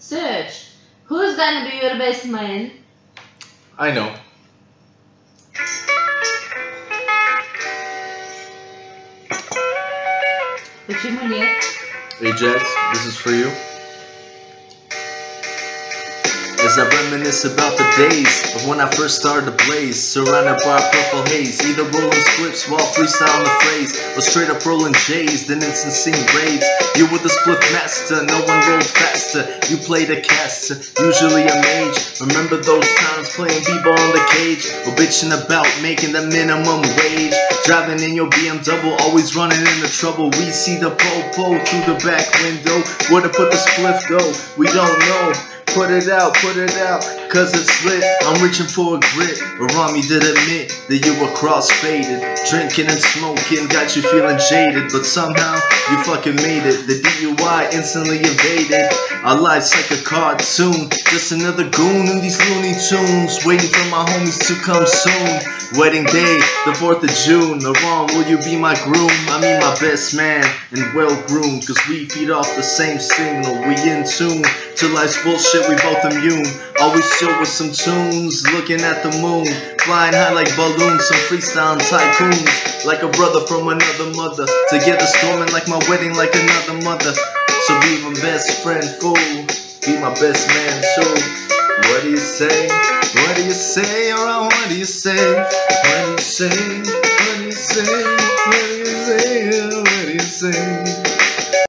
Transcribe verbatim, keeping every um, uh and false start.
Search. Who's gonna be your best man? I know. Почему нет? Ajax, this is for you. As I reminisce about the days of when I first started to blaze, surrounded by purple haze, either rolling splits while freestyling the phrase, or straight up rolling J's, then instant sing raves. You were the split master, no one rolled faster. You played a caster, usually a mage. Remember those times playing b-ball in the cage, or bitching about making the minimum wage. Driving in your B M W, always running into trouble. We see the po-po through the back window. Where to put the spliff go, we don't know. Put it out, put it out, cause it's lit. I'm reaching for a grit. Rami did admit that you were cross-faded. Drinking and smoking got you feeling jaded, but somehow you fucking made it. The D U I instantly evaded. Our life's like a cartoon, just another goon in these Looney Tunes, waiting for my homies to come soon. Wedding day, the fourth of June. Aram, will you be my groom? I mean my best man and well-groomed, cause we feed off the same signal. We in tune to life's bullshit, we both immune. Always chill with some tunes, looking at the moon, flying high like balloons, some freestyle tycoons, like a brother from another mother, together storming like my wedding, like another mother. So be my best friend, fool, be my best man too. What do you say? What do you say? Or what do you say? What do you say? What do you say? What do you say? What do you say?